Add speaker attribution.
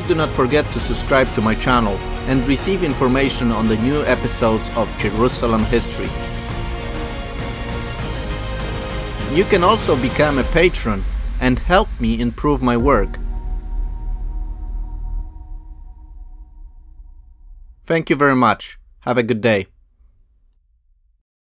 Speaker 1: Please do not forget to subscribe to my channel and receive information on the new episodes of Jerusalem History. You can also become a patron and help me improve my work. Thank you very much. Have a good day.